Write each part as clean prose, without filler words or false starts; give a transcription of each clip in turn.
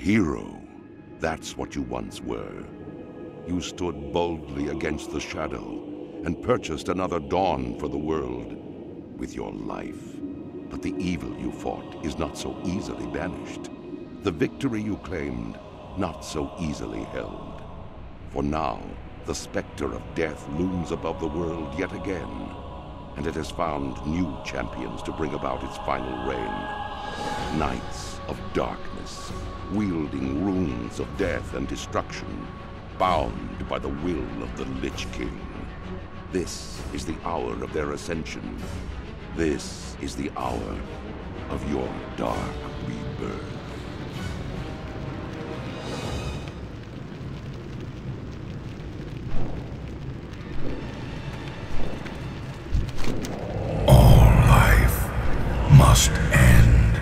hero. That's what you once were. You stood boldly against the shadow and purchased another dawn for the world with your life. But the evil you fought is not so easily banished. The victory you claimed, not so easily held. For now, the specter of death looms above the world yet again, and it has found new champions to bring about its final reign. Knights of darkness, wielding runes of death and destruction, bound by the will of the Lich King. This is the hour of their ascension. This is the hour of your dark rebirth. All life must end.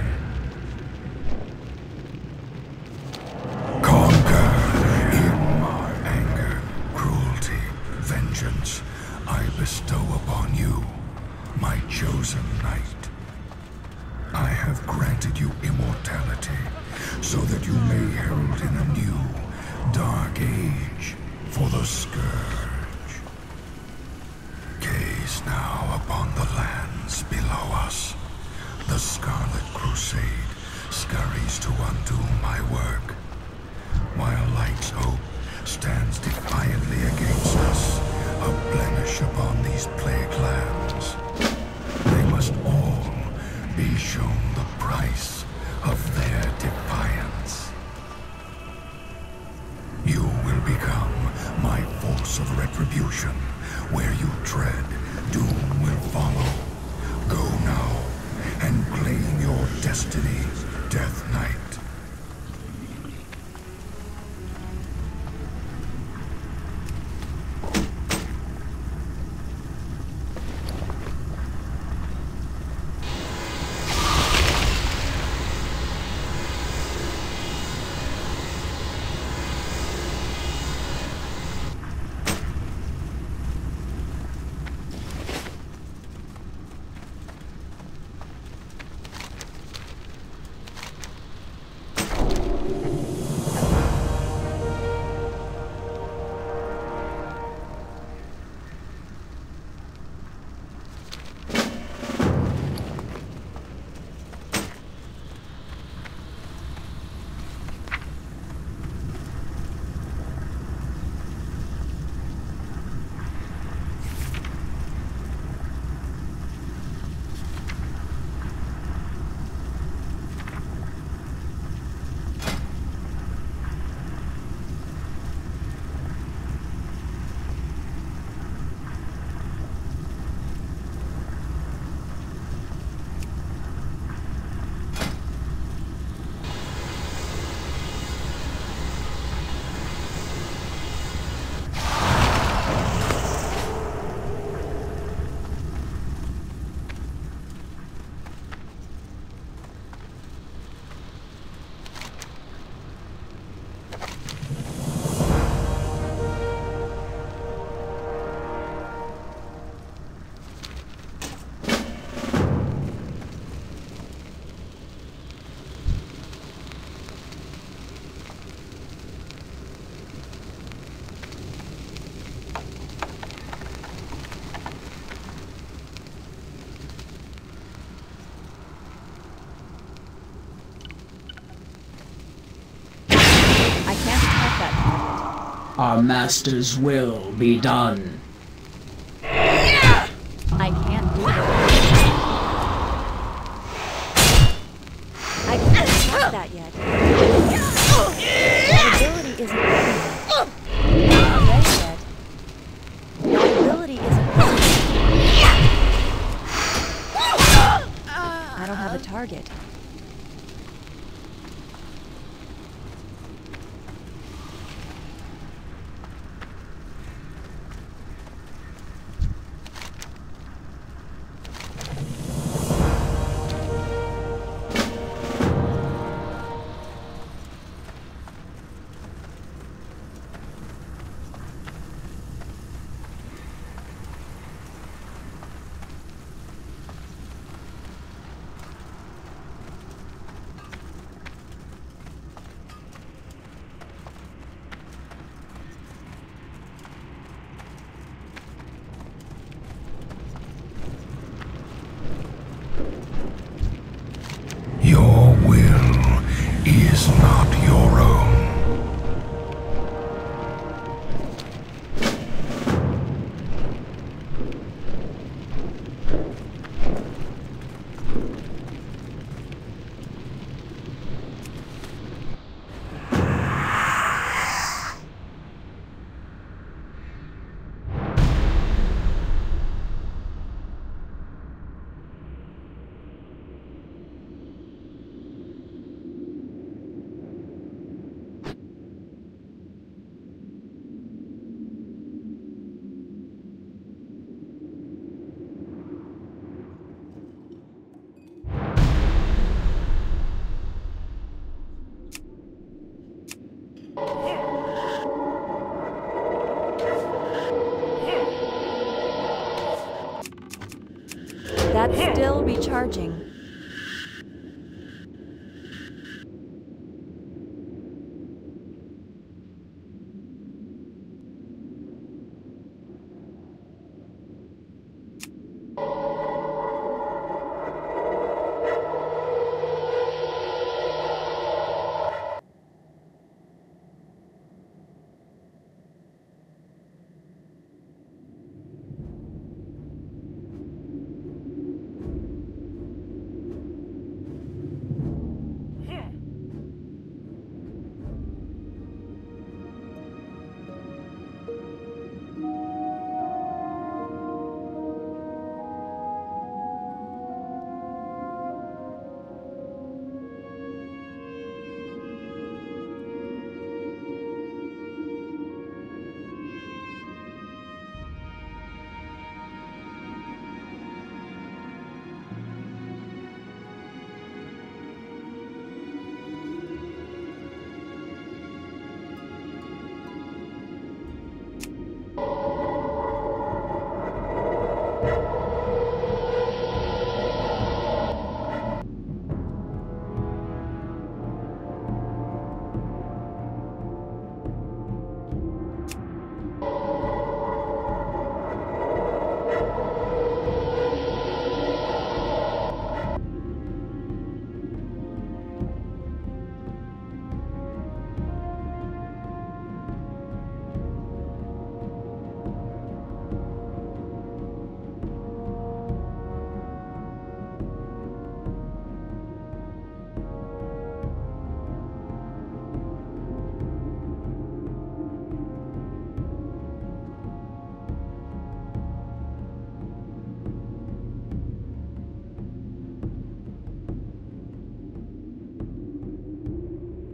Conquer in my anger, cruelty, vengeance I bestow upon you, my chosen knight. I have granted you immortality, so that you may herald in a new, dark age for the Scourge. Gaze now upon the lands below us. The Scarlet Crusade scurries to undo my work, while Light's hope stands defiantly against us, a blemish upon these plague lands. They must all be shown the price of their defiance. You will become my force of retribution. Where you tread, doom will follow. Go now and claim your destiny, Death Knight. Our master's will be done. I can't do that. I can't attack that yet. That ability isn't ready yet. Not ready yet. That ability isn't ready yet. I don't have a target. Still recharging.